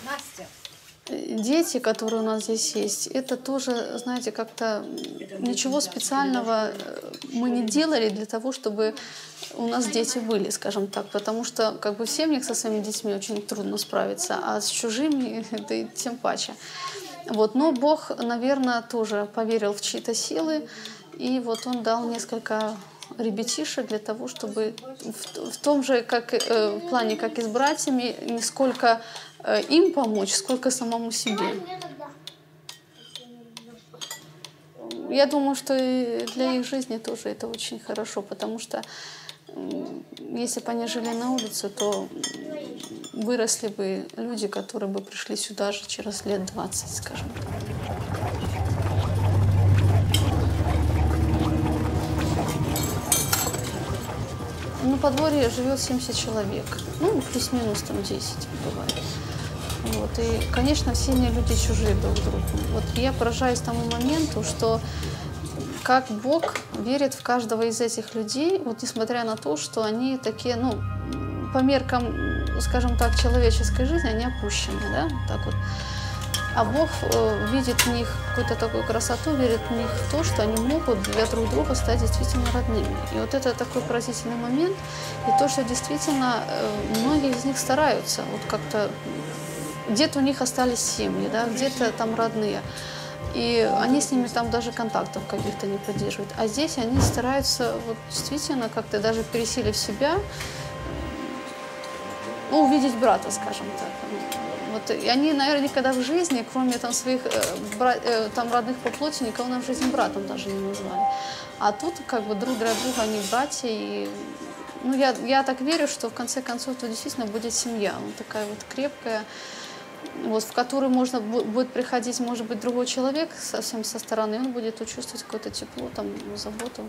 Дети, которые у нас здесь есть, это тоже, знаете, как-то ничего специального мы не делали для того, чтобы у нас дети были, скажем так, потому что как бы в семьях со своими детьми очень трудно справиться, а с чужими это и тем паче. Вот. Но Бог, наверное, тоже поверил в чьи-то силы, и вот Он дал несколько ребятишек для того, чтобы в том же как, в плане, как и с братьями, не сколько им помочь, сколько самому себе. Я думаю, что и для их жизни тоже это очень хорошо, потому что если бы они жили на улице, то выросли бы люди, которые бы пришли сюда же через лет 20, скажем так. На подворье живет 70 человек, ну, плюс-минус там 10 бывает. Вот. И, конечно, все они люди чужие друг другу. Вот я поражаюсь тому моменту, что как Бог верит в каждого из этих людей, вот несмотря на то, что они такие, ну, по меркам, скажем так, человеческой жизни, они опущены, да, так вот. А Бог видит в них какую-то такую красоту, верит в них в то, что они могут для друг друга стать действительно родными. И вот это такой поразительный момент, и то, что действительно многие из них стараются, вот как-то где-то у них остались семьи, да, где-то там родные. И они с ними там даже контактов каких-то не поддерживают. А здесь они стараются вот действительно как-то даже пересилив себя, ну, увидеть брата, скажем так. Вот. И они, наверное, никогда в жизни, кроме там своих там родных по плоти, никого в жизни братом даже не назвали. А тут как бы друг для друга они братья. И, ну, я так верю, что в конце концов это действительно будет семья. Вот такая вот крепкая, вот, в которую можно будет приходить, может быть, другой человек совсем со стороны, он будет чувствовать какое-то тепло, там, заботу.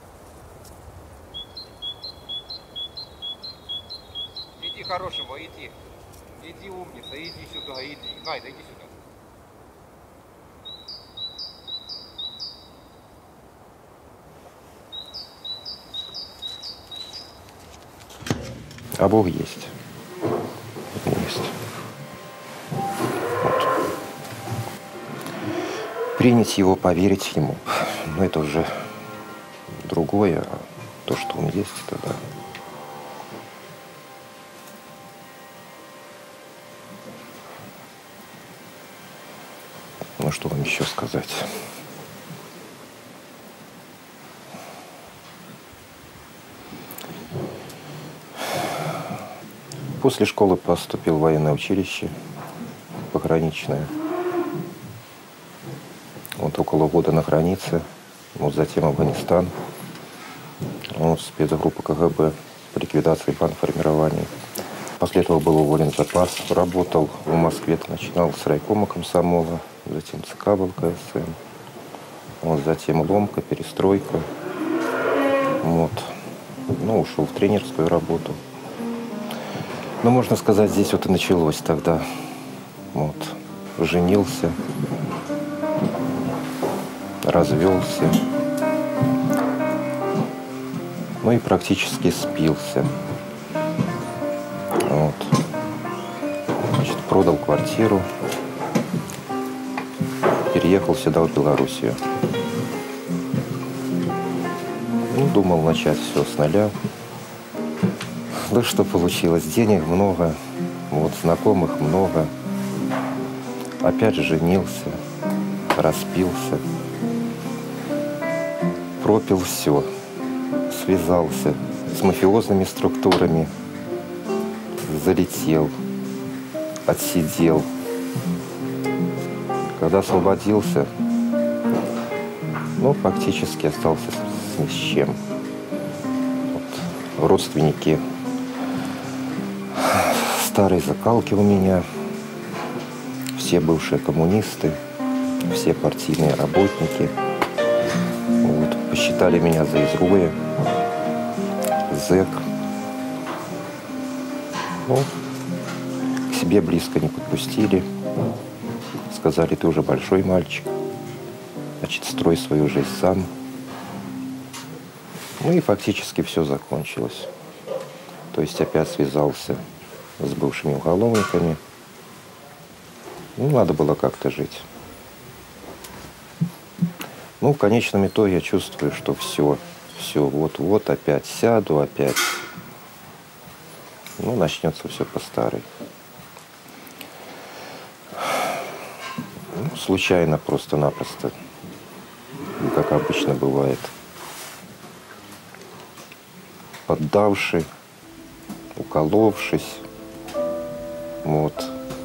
Иди, хорошего, иди. Иди, умница, иди сюда, иди. Найда, иди сюда. А Бог есть. Есть. Вот. Принять Его, поверить Ему. Но это уже другое. А то, что Он есть, это да. Ну, что вам еще сказать? После школы поступил в военное училище, пограничное. Вот около года на границе, вот затем Афганистан, вот спецгруппа КГБ по ликвидации бандформирований. После этого был уволен в запас, работал в Москве, начинал с райкома комсомола, затем ЦК ВЛКСМ, вот, затем ломка, перестройка. Вот. Ну, ушел в тренерскую работу. Ну, можно сказать, здесь вот и началось тогда. Вот. Женился, развелся, ну и практически спился. Вот. Значит, продал квартиру, переехал сюда, в Белоруссию. Ну, думал начать все с нуля. Да что получилось? Денег много, вот, знакомых много. Опять женился, распился, пропил все, связался с мафиозными структурами, залетел, отсидел. Когда освободился, ну, фактически остался ни с чем. Вот. Родственники старой закалки у меня, все бывшие коммунисты, все партийные работники. Вот. Посчитали меня за изгоя, зэк. Ну, к себе близко не подпустили. Сказали, ты уже большой мальчик, значит, строй свою жизнь сам. Ну и фактически все закончилось. То есть опять связался с бывшими уголовниками. Ну, надо было как-то жить. Ну, в конечном итоге я чувствую, что все, вот-вот, опять сяду, опять. Ну, начнется все по старой. Ну, случайно, просто-напросто, как обычно бывает. Поддавший, уколовшись, вот,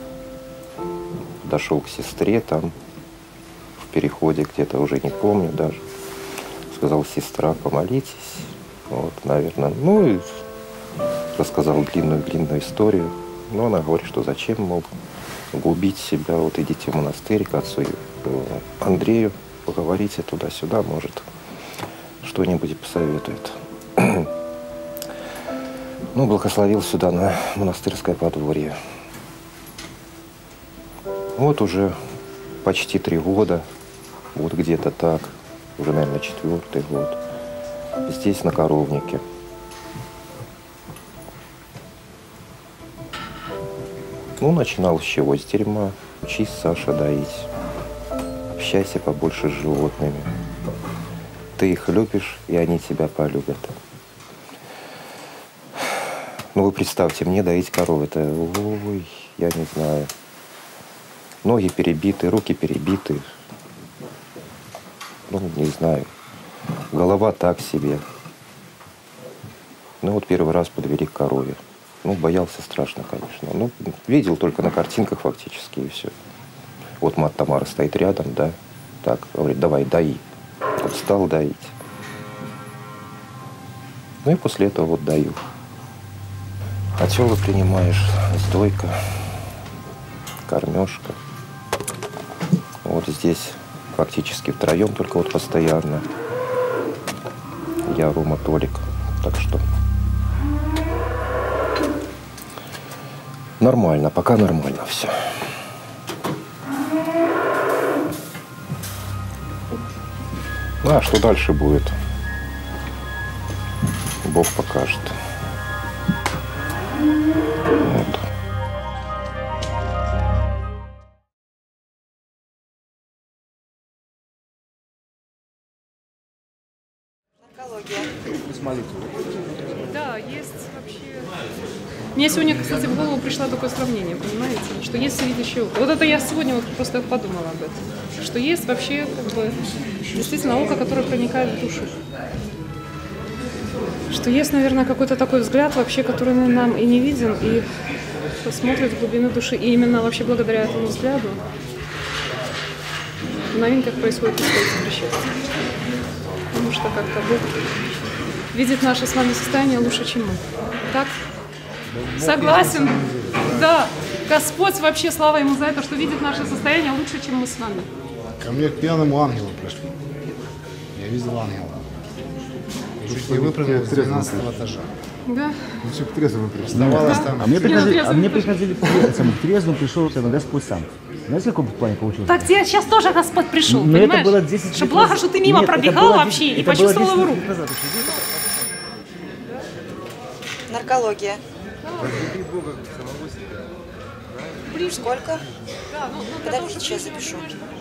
дошел к сестре там, в переходе где-то, уже не помню даже, сказал: сестра, помолитесь, вот, наверное, ну и рассказал длинную историю, но она говорит, что зачем, мол, губить себя, вот идите в монастырь к отцу Андрею, поговорите туда-сюда, может, что-нибудь посоветует. Ну, благословил сюда, на монастырское подворье. Вот уже почти 3 года, вот где-то так, уже, наверное, 4-й год, здесь, на коровнике. Ну, начинал с чего? С дерьма. Учись, Саша, доить. Общайся побольше с животными. Ты их любишь, и они тебя полюбят. Ну, вы представьте, мне доить корову, это, ой, я не знаю. Ноги перебиты, руки перебиты. Ну, не знаю. Голова так себе. Ну, вот первый раз подвели к корове. Ну, боялся страшно, конечно. Ну, видел только на картинках фактически, и все. Вот мать Тамара стоит рядом, да, так, говорит: давай, дои. Вот стал доить. Ну и после этого вот даю. Отелы принимаешь, сдойка, кормежка. Вот здесь фактически втроем только вот постоянно. Я, Рома, Толик. Так что нормально, пока нормально все. Ну, а что дальше будет, Бог покажет. Вот. Да, есть вообще. Мне сегодня, кстати, в голову пришло такое сравнение, понимаете, что есть всевидящее око. Вот это я сегодня вот просто подумала об этом, что есть вообще как бы действительно око, которое проникает в душу. Что есть, наверное, какой-то такой взгляд вообще, который нам и не виден, и смотрит в глубину души. И именно вообще благодаря этому взгляду в новинках происходит история пришествия. Потому что как-то Бог видит наше с вами состояние лучше, чем мы. Так? Согласен. Да. Господь вообще, слава Ему за это, что видит наше состояние лучше, чем мы с вами. Ко мне к пьяному ангелу пришли. Я видел ангела. Чуть не выпрыгнул с 12 этажа. Да. Ну, все к трезвому оставалось там. А мне приходили к трезвому, пришел Господь сам. Знаете, в каком плане получилось? Так тебе сейчас тоже Господь пришел, но понимаешь? Это было 10 лет что благо, что ты мимо пробегал вообще и почувствовал его руку. Наркология. Сколько? Подождите, сейчас запишу.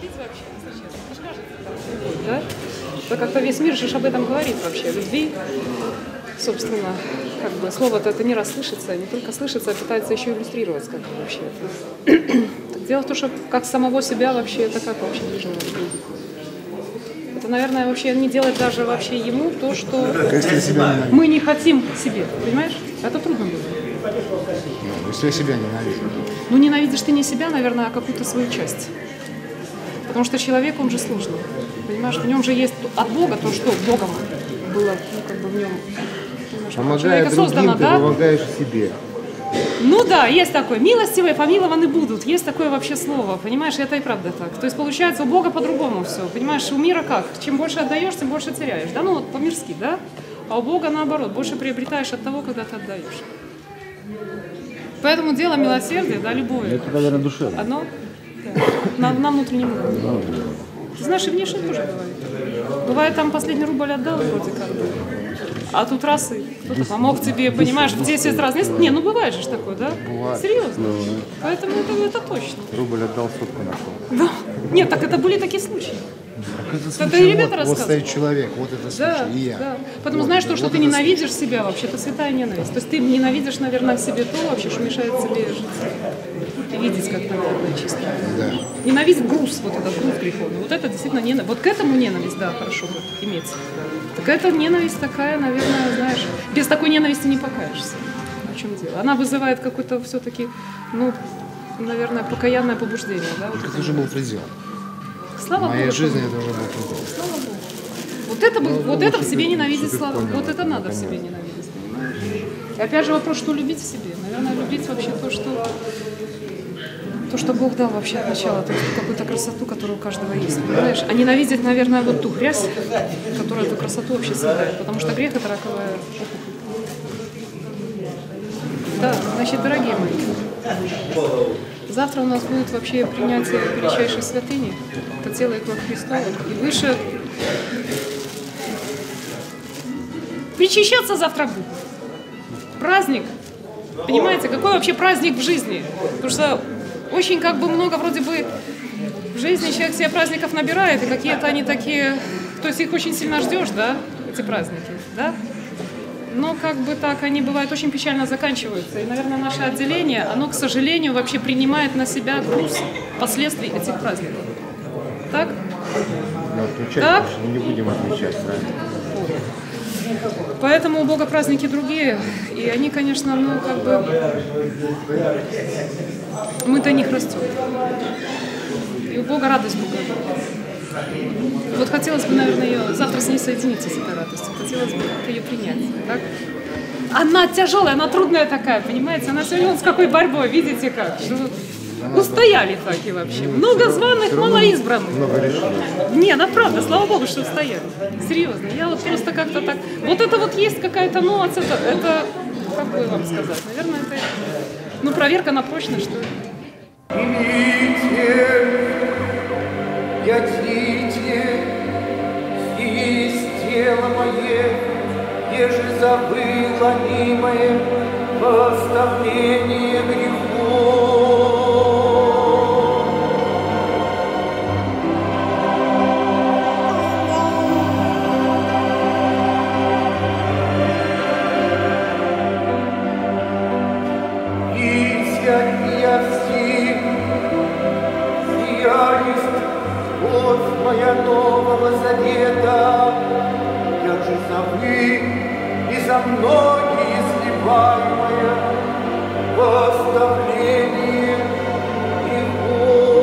Да? Да как-то весь мир же об этом говорит вообще, любви. Собственно, как бы слово-то это не раз слышится, не только слышится, а пытается еще иллюстрировать, как бы вообще это. Так дело в том, что как самого себя вообще, это как вообще нужно видеть. Это, наверное, вообще не делать даже вообще ему то, что мы не хотим себе, понимаешь? Это трудно было. Если я себя ненавижу. Ну, ненавидишь ты не себя, наверное, а какую-то свою часть. Потому что человек, он же сложный. Понимаешь, в нем же есть от Бога то, что Богом было, ну, как бы в нем. Помогая другим, ты помогаешь себе. Ну да, есть такое. Милостивые помилованы будут. Есть такое вообще слово. Понимаешь, это и правда так. То есть получается у Бога по-другому все. Понимаешь, у мира как? Чем больше отдаешь, тем больше теряешь. Да, ну вот по-мирски, да? А у Бога наоборот. Больше приобретаешь от того, когда ты отдаешь. Поэтому дело милосердия, да, любовь. Это, наверное, душевно. Одно? Да. На внутреннем уровне. Ты знаешь, и внешне тоже бывает. Бывает, там последний рубль отдал, вроде как бы. А тут раз и кто-то помог тебе, понимаешь, в 10 раз. Не, ну бывает же такое, да? Бывает. Серьезно? Бывает. Поэтому это точно. Рубль отдал, сотку нашел. Да. Нет, так это были такие случаи. Это Это случай, и ребята вот рассказывают. стоит человек, вот это случай, Да, и я. да. Потому Вот знаешь, это, то, что вот ты это ненавидишь себя, вообще, это святая ненависть. То есть ты ненавидишь, наверное, в себе то, вообще, что мешает тебе жить. И видеть как-то, наверное, чисто. Да. Ненавидеть груз, вот этот груз греховный. Вот это действительно ненависть. Вот к этому ненависть, да, хорошо бы иметь. Так эта ненависть такая, наверное, знаешь, без такой ненависти не покаешься. В чем дело? Она вызывает какое-то все-таки, ну, наверное, покаянное побуждение, да? Вот Это уже был предел. Слава В моей Богу. жизни это уже был предел. Слава Богу. Вот это, вот это в себе ненавидеть, слава. Вот это надо в себе ненавидеть, понимаешь? И опять же вопрос, что любить в себе. Наверное, любить вообще то, что Бог дал вообще от начала, то есть какую-то красоту, которая у каждого есть, понимаешь? А ненавидеть, наверное, вот ту грязь, которая эту красоту вообще съедает, потому что грех – это раковая опухоль. Да, значит, дорогие мои, завтра у нас будет вообще принятие величайшей святыни, это тело и кровь Христова, и выше причащаться завтра будет. Праздник. Понимаете, какой вообще праздник в жизни? Потому что очень как бы много вроде бы в жизни человек себе праздников набирает, и какие-то они такие, то есть их очень сильно ждешь, да, эти праздники, да? Но как бы так они бывают очень печально заканчиваются. И, наверное, наше отделение, оно, к сожалению, вообще принимает на себя груз последствий этих праздников. Так? Но отмечать Так? мы не будем отмечать, правильно? Поэтому у Бога праздники другие, и они, конечно, ну, как бы, мы до них растем. И у Бога радость другая. Вот хотелось бы, наверное, ее завтра с ней соединиться, с этой радостью. Хотелось бы как-то ее принять, так? Она тяжелая, она трудная такая, понимаете? Она сегодня вот с какой борьбой, видите как? Что устояли таки вообще. Много званых, мало избранных. Много решений. Не, ну правда, слава Богу, что устояли. Серьезно. Я вот просто как-то так... Вот это вот есть какая-то, ну, это как бы вам сказать, наверное, это, ну, проверка на прочность, что ли. Ядите, есть тело мое, еже забыло мнимое поставление грехов. Моя нового завета, я же за вы и за многие изливаемое поставление грехов.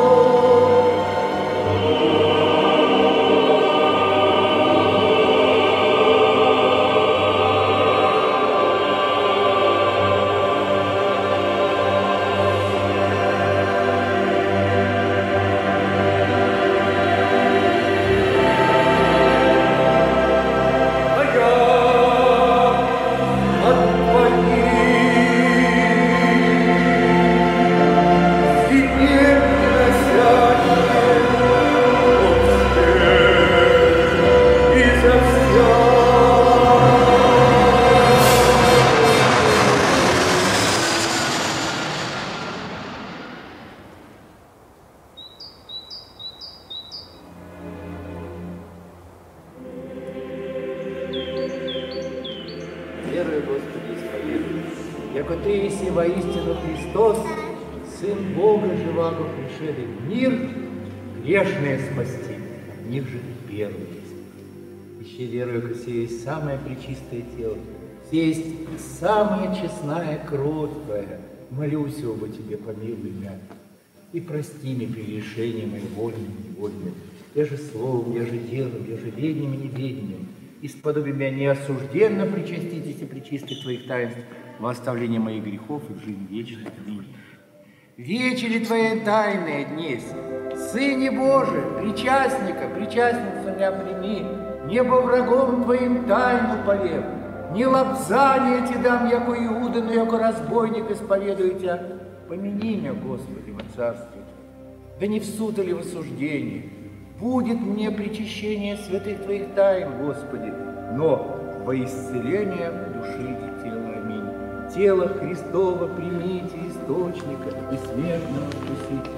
Верую, Господи, исповедую, яко Ты еси воистину Христос, Сын Бога живаго, пришедший в мир, грешные спасти, в них же первый есть. Еще верую, яко сие есть самое пречистое тело, сие есть самая честная кровь Твоя. Молюсь оба Тебе, помилуй меня, и прости мне прегрешения мои вольными и невольными, я же словом, я же делом, я же ведением и неведением, и сподоби меня неосужденно причаститесь и причистых Твоих таинств во оставление моих грехов и в жизнь вечную. Аминь. Вечери Твоей тайные днесь, Сыне Божий, причастника, причастница меня прими, небо врагом Твоим тайну повем, не лапзание Ти дам, яко Иуда, но яко разбойник исповедую Тебя. Помяни меня, Господи, во царстве, да не в суд или в осуждении. Будет мне причащение святых Твоих тайн, Господи, но во исцеление души и тела. Аминь. Тело Христово примите, источника бессмертного вкусите.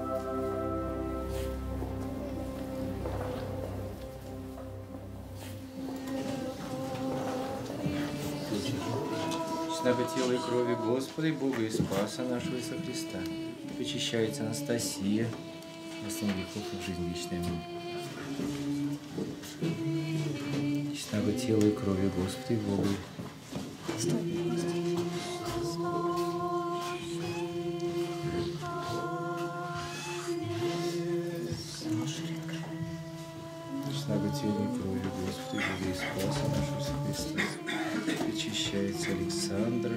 Честного тела и крови Господа и Бога и Спаса нашего Иисуса Христа. Очищается Анастасия, основ грехов и в жизнь вечную. Аминь. Честного тела и крови Господа и Бога. Честного тела и крови Господа и Бога и Спаса нашего Иисуса Христа. Очищается Александра.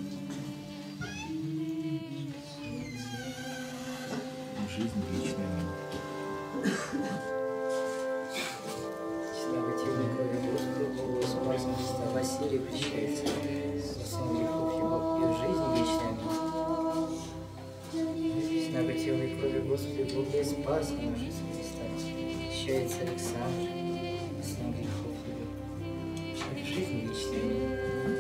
Жизнь вечная. Честного тела и крови Господа Бога и Спаса Христа. Василий причащается спасения грехов его и в жизнь вечная. Честного тела и крови Господа Бога и Спаса нашего Иисуса Христа. Причащается Александр, спасения грехов его и в жизнь вечная.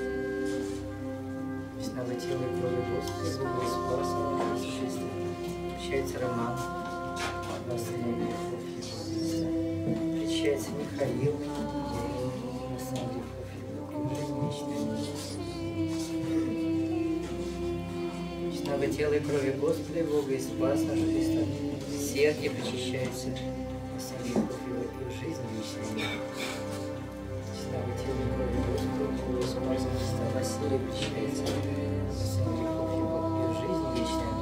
Честного тела и крови Господа Бога и Спаса нашего Иисуса Христа. Причащается Роман, спасения грехов его. Причащается Михаил, спасения грехов его и в жизнь вечная. Честного тела и крови Господа Бога и Спаса нашего Христа. Сергий причащается спасения грехов его и в жизнь вечная. Честного тела и крови Господа Бога и Спаса Христа. Василий причащается спасения грехов его и в жизнь вечная.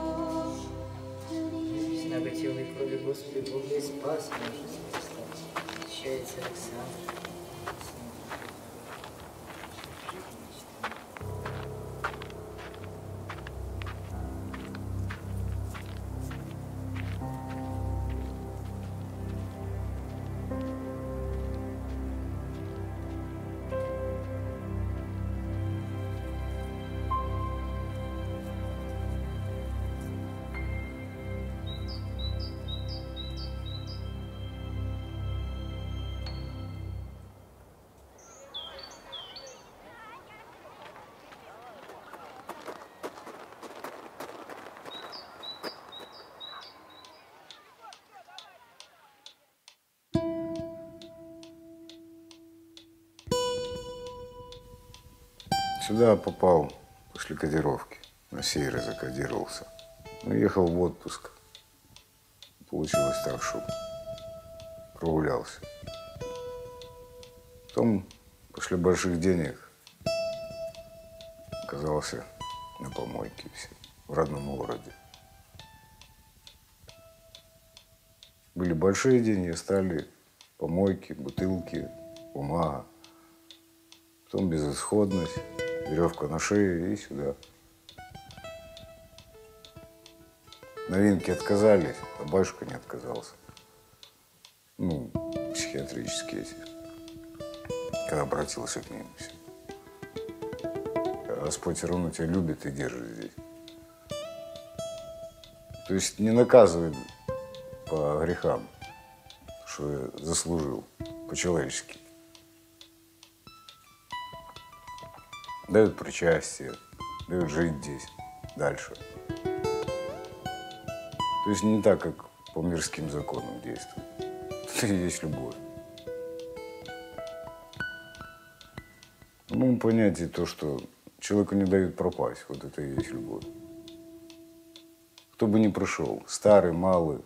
Честного тела и крови Господа Бога и Спаса нашего Христа. Причащается Александр. Сюда попал после кодировки. На севере закодировался. Уехал в отпуск. Получилось так, что прогулялся. Потом, после больших денег, оказался на помойке в родном городе. Были большие деньги, стали помойки, бутылки, бумага. Потом безысходность, веревка на шее и сюда. Новинки отказались, а батюшка не отказался. Ну, психиатрические эти. Когда обратился к ним. Господь все равно тебя любит и держит здесь. То есть не наказывает по грехам, что я заслужил, по-человечески. Дают причастие, дают жить здесь дальше. То есть не так, как по мирским законам действует. Это и есть любовь. В моем понятии то, что человеку не дают пропасть, вот это и есть любовь. Кто бы ни пришел, старый, малый.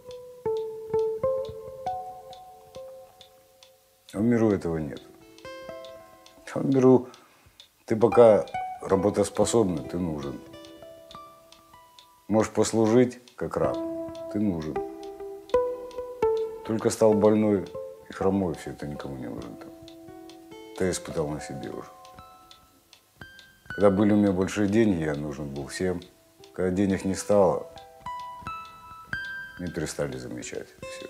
А в миру этого нет. А в миру ты пока работоспособный, ты нужен. Можешь послужить, как раб, ты нужен. Только стал больной и хромой, все это никому не нужен. Это я испытал на себе уже. Когда были у меня большие деньги, я нужен был всем. Когда денег не стало, меня перестали замечать. Все.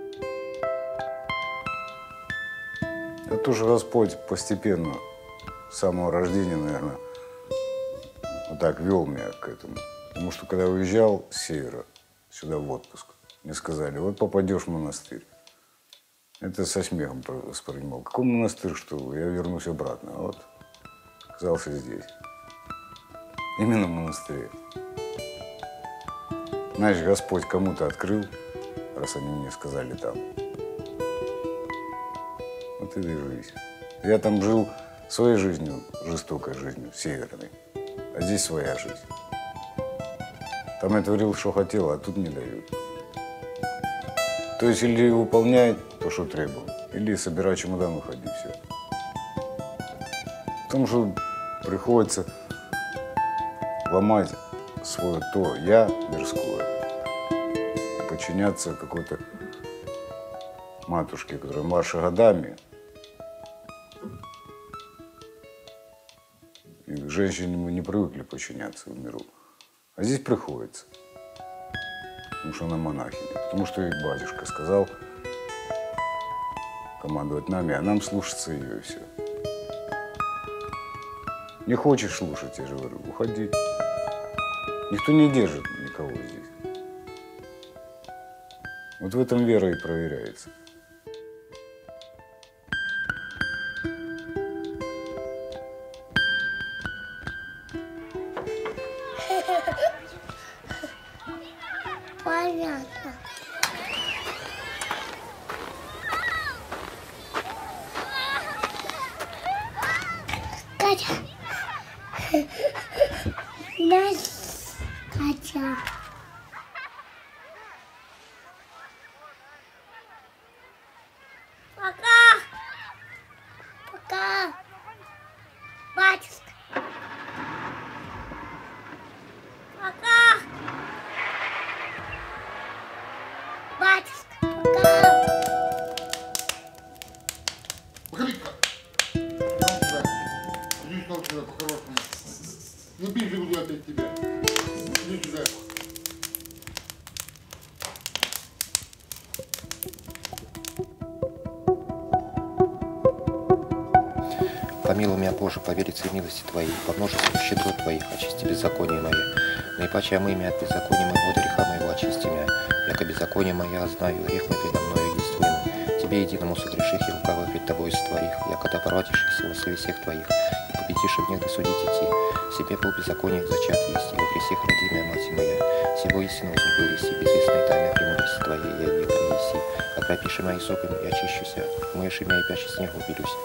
А то, что Господь постепенно с самого рождения, наверное, вот так вел меня к этому. Потому что когда уезжал с севера сюда в отпуск, мне сказали, вот попадешь в монастырь. Это со смехом воспринимал. Какой монастырь, что я вернусь обратно. А вот оказался здесь. Именно в монастыре. Знаешь, Господь кому-то открыл, раз они мне сказали там. Вот и жизнь. Я там жил своей жизнью, жестокой жизнью, северной. А здесь своя жизнь. Там я творил, что хотел, а тут не дают. То есть или выполняй то, что требовал, или собирай чемодан, уходи, все. Потому что приходится ломать свое то «я» мирское, подчиняться какой-то матушке, которая младше годами. И женщине мы не привыкли подчиняться в миру. А здесь приходится. Потому что она монахиня. Потому что и батюшка сказал командовать нами, а нам слушаться ее и все. Не хочешь слушать, я же говорю, уходи. Никто не держит никого здесь. Вот в этом вера и проверяется. Понятно. Катя. Нас, Катя. Пока. Пока. Батюшка. Пока. Батюшка, пока. Погоди-ка. Иди сюда по-хорошему. Не бежи, буду опять тебя. Иди сюда. Помилуй меня, Боже, по велице милости Твоей, по множеству щедрот Твоих, очисти беззаконие мое. Наипаче омый меня от беззакония моего, греха моего, очисти меня. Яко беззаконие мое, знаю, грех мой предо мною есть вину. Тебе единому согреших и лукаво пред Тобой сотворих, яко да порватишься во славе всех Твоих, и победишь в негде судить идти. Себе пол беззакониях зачат есть, и во грехах родимая мать моя. Всего истину узбыл еси, безвестной тайной премудрости Твоей, я ее там еси. Окропиши мои сопами, и очищуся, моешь имя и пяче снегу убелюсь.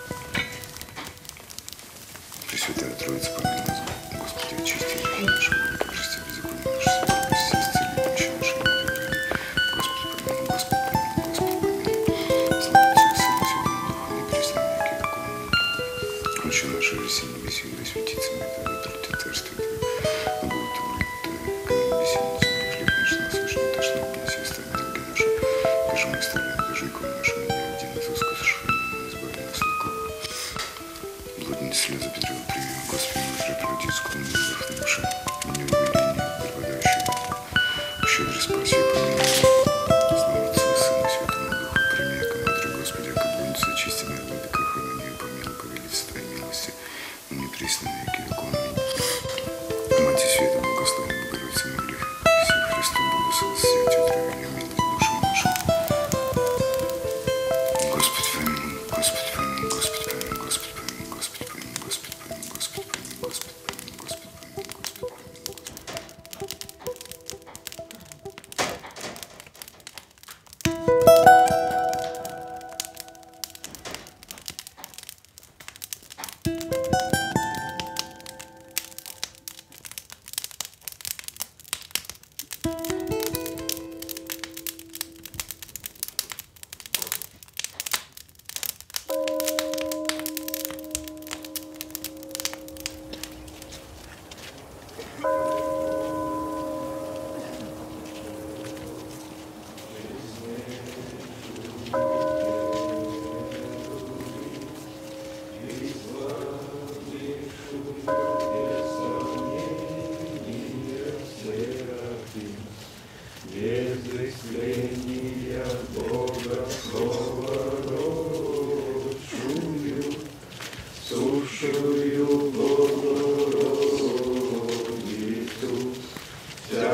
Пресвятая Троица, помилуй нас, Господи, очисти грехи наши, прости беззаконие наше, спаси, исцели души наши, Господи, помилуй, Господи, помилуй, Господи, помилуй. Слава Отцу и Сыну, Святому Духу, ныне и присно, во веки веков. Отче наш, еси на небеси, да светится имя Твое, да придет царствие Твое, да будет воля Твоя, как на небеси, на земле, хлеб наш насущный, дашь нам днесь, и оставь долги наши, как же мы оставляем должникам нашим, и не введи нас в искушение, но избави нас от лукавого. Владимир слезы Петрева привет, Господи, мудрый пророческому не вдохнувши, мне убеление, преподающее, щедро спаси и помилуй. Слава Отцу и Сыну, Святому Духу, прими, яко Матери Господи, яко блудница, очисти меня от греха, и на нее помилуй, по велице Твоей милости, ныне присно во веки веков. Аминь. Мать и Света, благословенна Богородица Мария, Иисус Христос, Бога Солосия, Тетровиня, милость душам нашим. Господи, помилуй, Господи, помилуй, Господи, помилуй, Господи, помилуй, Господи, помилуй, Господи, помилуй, Господи, помилуй, Господи, помилуй, Господи, помилуй, Господи, помилуй. Бывшую Богородицу вся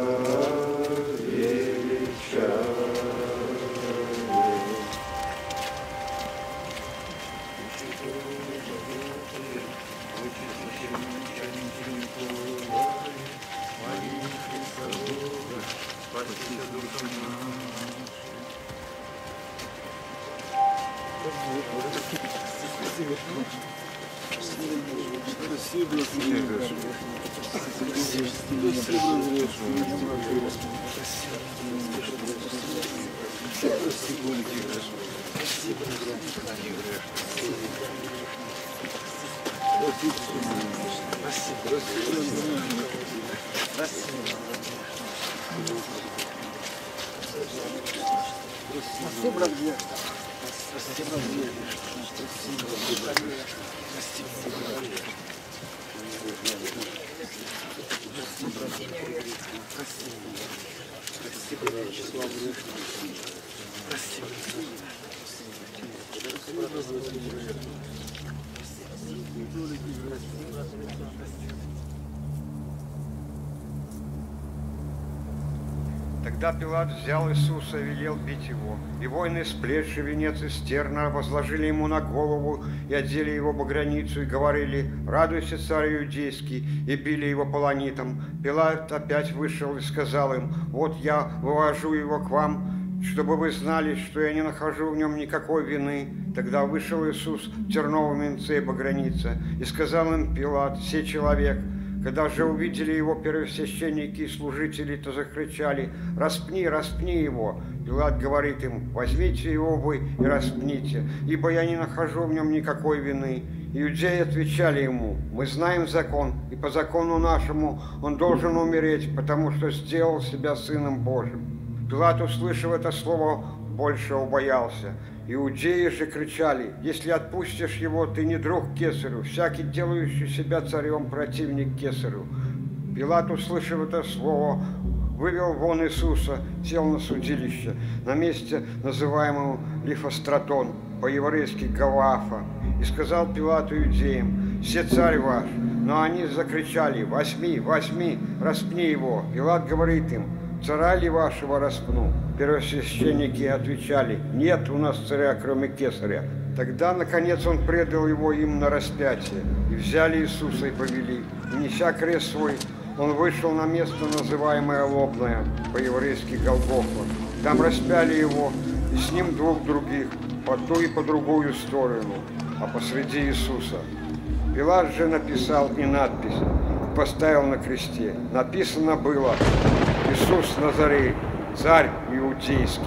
Тогда Пилат взял Иисуса и велел бить его. И воины, сплетши венец из терна, возложили ему на голову и одели его багряницу, и говорили: «Радуйся, царь иудейский!» и били его полонитом. Пилат опять вышел и сказал им: «Вот я вывожу его к вам, чтобы вы знали, что я не нахожу в нем никакой вины». Тогда вышел Иисус в терновом венце и багрянице, и сказал им Пилат: «Сей человек». Когда же увидели его первосвященники и служители, то закричали: «Распни, распни его!» Пилат говорит им: «Возьмите его вы и распните, ибо я не нахожу в нем никакой вины». Иудеи отвечали ему: «Мы знаем закон, и по закону нашему он должен умереть, потому что сделал себя Сыном Божьим». Пилат, услышав это слово, больше убоялся. Иудеи же кричали: «Если отпустишь его, ты не друг Кесарю, всякий, делающий себя царем, противник Кесарю». Пилат, услышав это слово, вывел вон Иисуса, сел на судилище, на месте, называемому Лифостратон, по-еврейски Галаафа, и сказал Пилату иудеям: «Се царь ваш». Но они закричали: «Возьми, возьми, распни его». Пилат говорит им: «Царя ли вашего распну?» Первосвященники отвечали: «Нет у нас царя, кроме Кесаря». Тогда, наконец, он предал его им на распятие. И взяли Иисуса и повели. И, неся крест свой, он вышел на место, называемое Лобное, по-еврейски Голгофа. Там распяли его, и с ним двух других, по ту и по другую сторону, а посреди Иисуса. Пилат же написал и надпись, и поставил на кресте. Написано было: «Иисус Назарей, царь иудейский».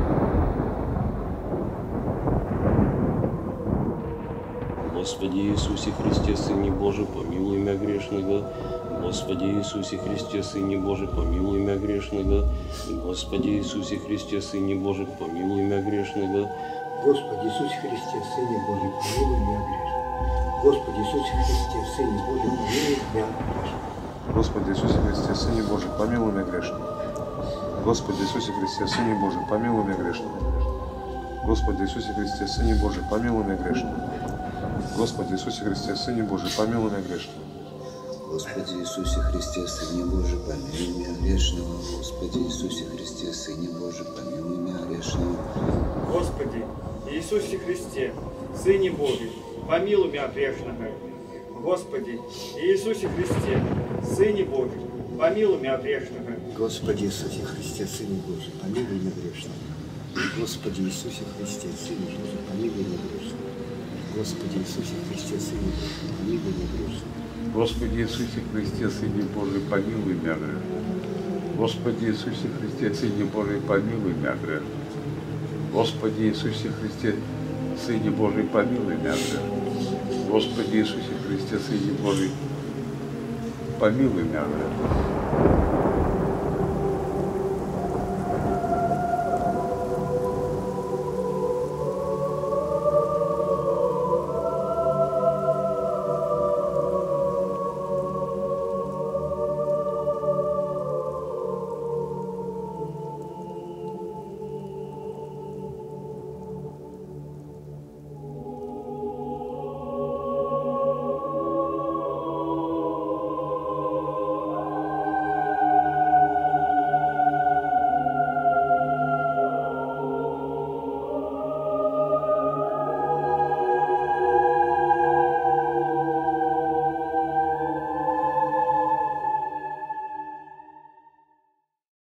Господи Иисусе Христе, Сыне Божий, помилуй меня грешного. Господи Иисусе Христе, Сыне Божий, помилуй меня грешного. Господи Иисусе Христе, Сыне Божий, помилуй меня грешного. Господи Иисусе Христе, Сыне Божий, помилуй меня грешного. Господи Иисусе Христе, Сыне Божий, помилуй меня грешного. Господи Иисусе Христе, Сыне Божий, помилуй меня грешного. Господи Иисусе Христе, Сыне Божий, помилуй меня грешного. Господи Иисусе Христе, Сыне Божий, помилуй меня грешного. Господи Иисусе Христе, Сыне Божий, помилуй меня грешного. Господи Иисусе Христе, Сыне Божий, помилуй меня грешного. Господи Иисусе Христе, Сыне Божий, помилуй меня грешного. Господи Иисусе Христе, Сыне Божий, помилуй меня грешного. Господи Иисусе Христе, Сыне Божий, помилуй меня грешного. Господи Иисусе Христе, Сыне Божий, помилуй меня грешного. Господи Иисусе Христе, Сыне Божий, помилуй меня грешного. Господи Иисусе Христе, Сыне Божий, помилуй меня грешного. Господи Иисусе Христе, Сыне Божий, помилуй меня грешного. Господи Иисусе Христе, Сыне Божий, помилуй меня грешного. Господи Иисусе Христе, Сыне Божий, помилуй меня грешного. Господи Иисусе Христе, Сыне Божий, помилуй меня грешного.